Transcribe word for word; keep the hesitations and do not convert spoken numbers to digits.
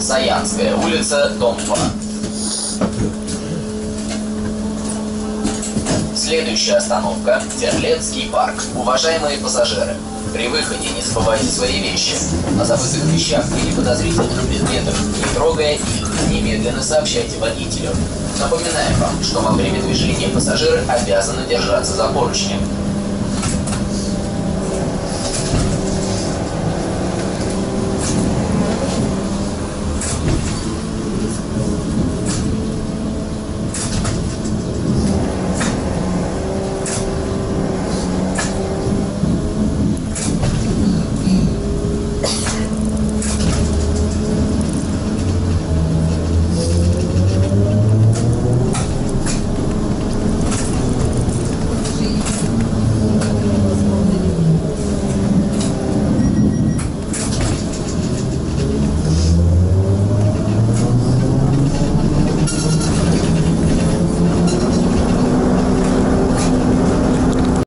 Саянская улица, дом два. Следующая остановка – Терлецкий парк. Уважаемые пассажиры, при выходе не забывайте свои вещи. О забытых вещах или подозрительных предметах, не трогая их, немедленно сообщайте водителю. Напоминаем вам, что во время движения пассажиры обязаны держаться за поручни.